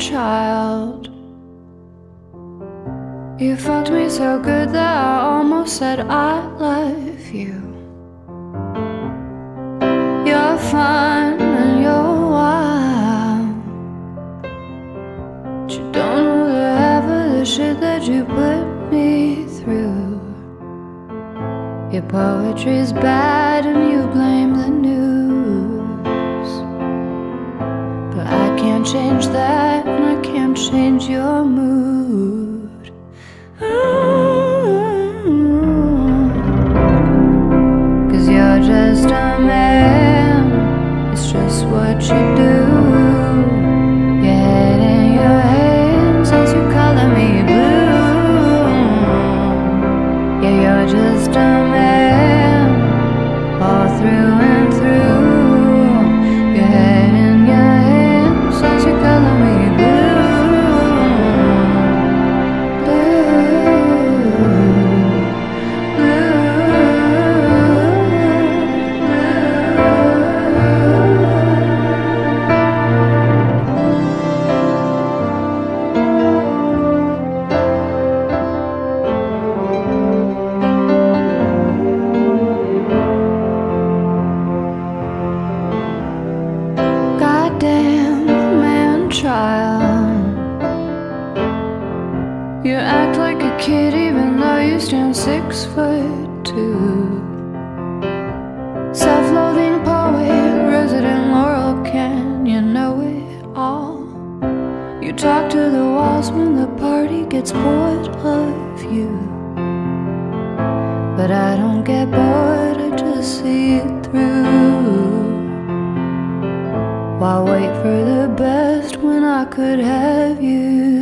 man-child. You fucked me so good that I almost said I love you. You're fun and you're wild, but you don't know the half of the shit that you put me through. Your poetry's bad and you blame the news, but I can't change that and I can't change your mood. Cause you're just a man, it's just what you do. Your head in your hands as you color me blue. Yeah, you're just a man, all through and through. Your head in your hands as you color me You act like a kid even though you stand 6'2". Self-loathing poet, resident Laurel Can, you know it all. You talk to the walls when the party gets bored of you, but I don't get bored, I just see it through. Why wait for the best when I could have you?